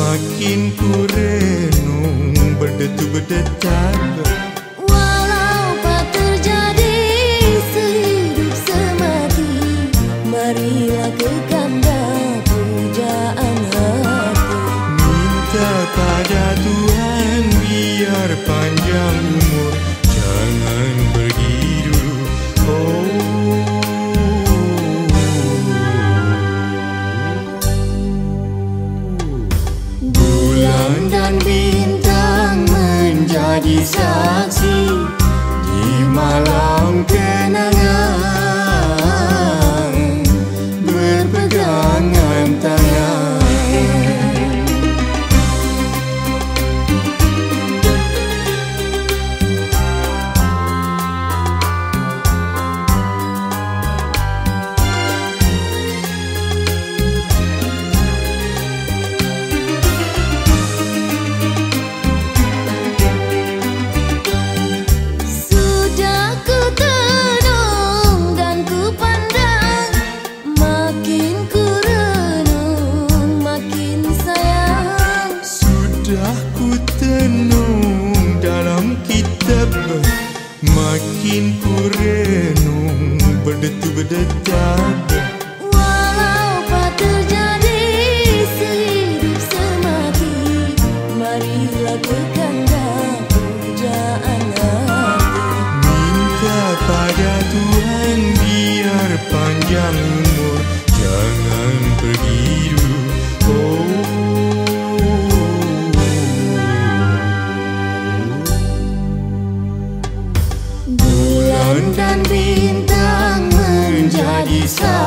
Makin ku renung berdetu-berdetak. Walau apa terjadi sehidup semati, marilah ke kanda pujaan hati. Minta pada Tuhan biar panjang umur, jangan pergi dulu. Bulan dan bintang menjadi saksi di malam kenangan, berpegangan tangan. Makin ku renung berdetu-berdetak. Walau apa terjadi sehidup semati, marilah ke kanda pujaan hati. Minta pada Tuhan biar panjang umur, jangan pergi dulu. Bulan dan bintang menjadi saksi